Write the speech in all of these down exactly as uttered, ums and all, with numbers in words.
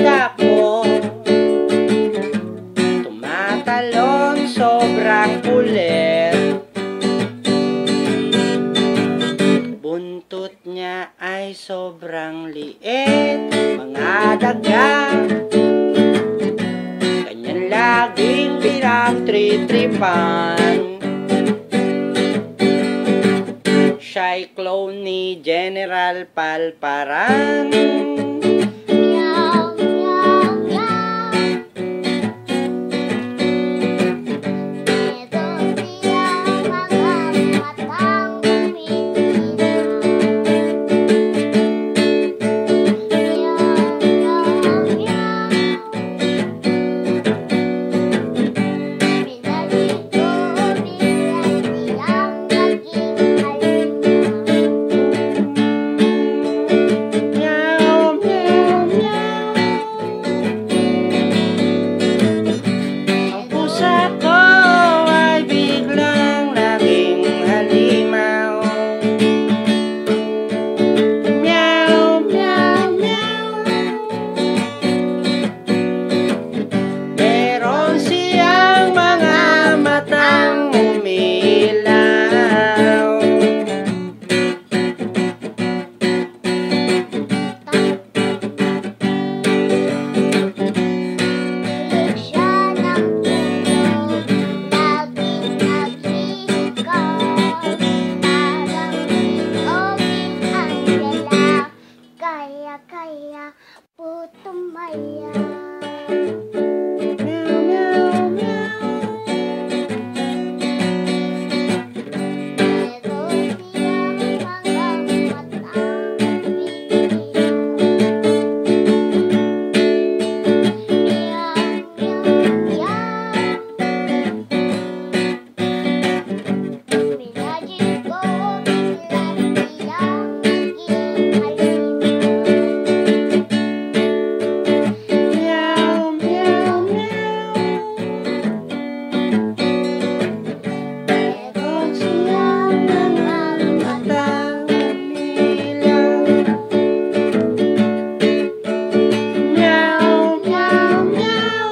pusa ko tumatalon sobrang kulit. Buntot niya ay sobrang liit. Mga daga ganyan laging pinagtritripan. Siya'y clone ni General Palparan. Meow, meow, meow. Meron siyang mga matang umiilaw. Meow, meow, meow. Pinagin ko bigla siyang naging Meow, meow, meow. Ang pusa ko ay biglang naging halimaw. Meow, meow, meow. Meron siyang mga matang umilaw. Tulog siya ng tulog, laging nagsisigaw. Parang oging Angela, kaya-kaya po tumaya. Meow, meow, meow. Meron siyang mga matang umiilaw. Meow, meow, meow. Pinagin ko bigla siyang naging halimaw. Meow, meow, meow. Meron siyang mga matang umilaw. Meow, meow, meow.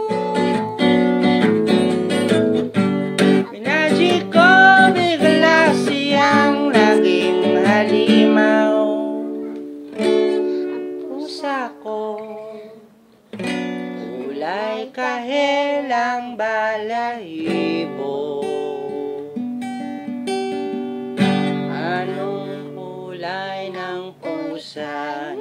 Minagic ko bigla siyang naging halimaw. Pusa ko kulay kahelang balahibo. Anong kulay ng pusa